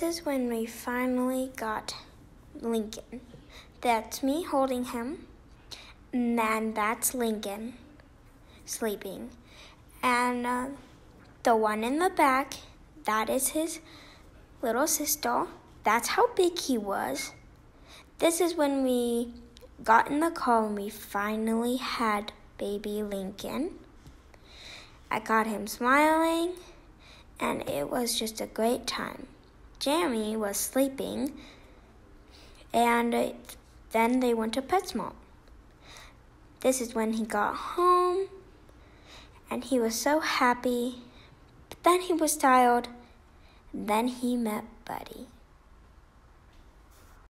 This is when we finally got Lincoln. That's me holding him, and then that's Lincoln sleeping. And the one in the back, that is his little sister. That's how big he was. This is when we got in the car and we finally had baby Lincoln. I got him smiling, and it was just a great time. Jamie was sleeping, and then they went to PetSmart. This is when he got home, and he was so happy. But then he was tired. Then he met Buddy.